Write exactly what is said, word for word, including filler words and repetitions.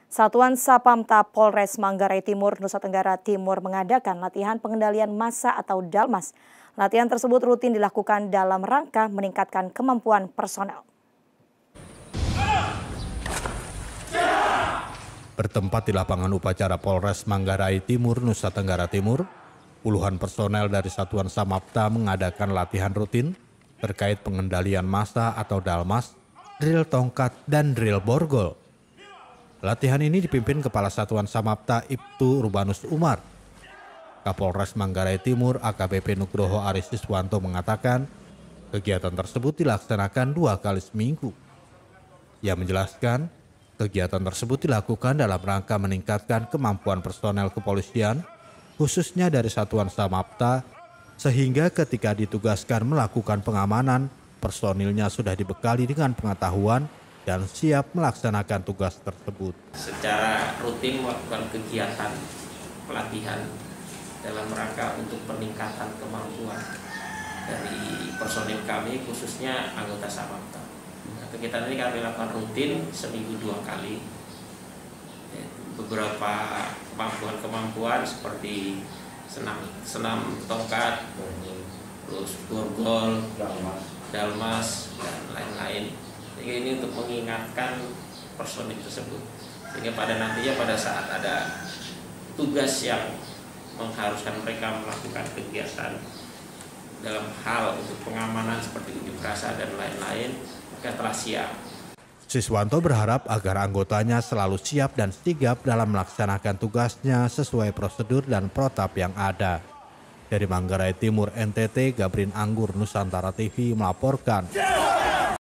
Satuan Sapamta Polres Manggarai Timur, Nusa Tenggara Timur mengadakan latihan pengendalian massa atau Dalmas. Latihan tersebut rutin dilakukan dalam rangka meningkatkan kemampuan personel. Bertempat di lapangan upacara Polres Manggarai Timur, Nusa Tenggara Timur, puluhan personel dari Satuan Samapta mengadakan latihan rutin terkait pengendalian massa atau Dalmas, drill tongkat, dan drill borgol. Latihan ini dipimpin Kepala Satuan Samapta Ibtu Rubanus Umar. Kapolres Manggarai Timur A K B P Nugroho Aris Siswanto mengatakan kegiatan tersebut dilaksanakan dua kali seminggu. Ia menjelaskan kegiatan tersebut dilakukan dalam rangka meningkatkan kemampuan personel kepolisian, khususnya dari Satuan Samapta, sehingga ketika ditugaskan melakukan pengamanan, personilnya sudah dibekali dengan pengetahuan dan siap melaksanakan tugas tersebut. Secara rutin melakukan kegiatan pelatihan dalam rangka untuk peningkatan kemampuan dari personil kami, khususnya anggota Samapta. Nah, kegiatan ini kami lakukan rutin seminggu dua kali. Beberapa kemampuan-kemampuan seperti senam, senam tongkat, terus borgol, dalmas, dan lain-lain. Sehingga ini untuk mengingatkan personil tersebut. Sehingga pada nantinya pada saat ada tugas yang mengharuskan mereka melakukan kegiatan dalam hal untuk pengamanan seperti unjuk rasa dan lain-lain, mereka telah siap. Siswanto berharap agar anggotanya selalu siap dan sigap dalam melaksanakan tugasnya sesuai prosedur dan protap yang ada. Dari Manggarai Timur N T T, Gabrin Anggur, Nusantara T V melaporkan.